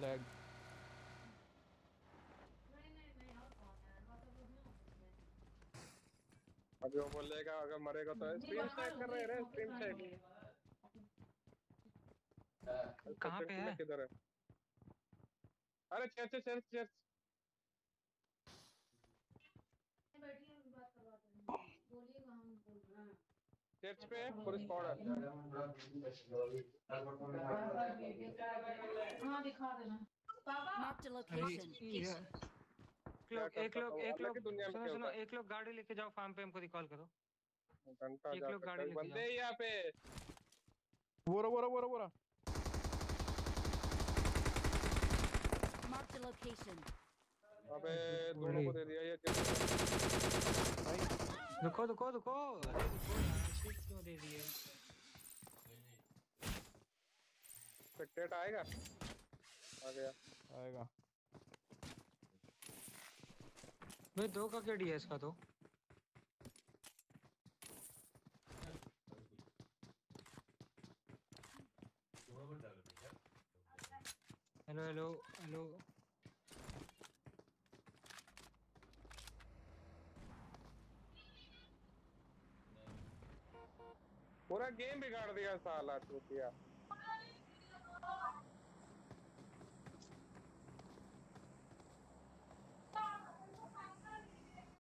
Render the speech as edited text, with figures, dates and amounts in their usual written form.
Lag. अभी वो बोलेगा अगर मरेगा तो स्ट्रीम चेक कर रहे हैं, स्ट्रीम चेक। कहाँ पे में है? किधर है? अरे चर्च चर्च चर्च चर्च पे है, पूरी स्क्वाड है। हाँ दिखा देना। Marked a location. क्या करता था वो, एक अलग लोग ही दुनिया में सुनो सुनो, खेलता है। एक लोग गाड़ी लेके जाओ फार्म पे, हमको रिकॉल करो। घंटा एक जा लोग सकता गाड़ी है, लेके बंदे जाओ। ही यहाँ पे। बोरा बोरा बोरा बोरा। Marked a location. अबे दोनों को दे दिया ये किसी रुको रुको रुको, अरे रुको यार, शीट क्यों दे दिए? स्पेक्टेट आएगा। आ गया। आएगा। भाई 2 का क्या डीएस का तो? Hello hello hello. पूरा गेम बिगाड़ दिया साला चूतिया।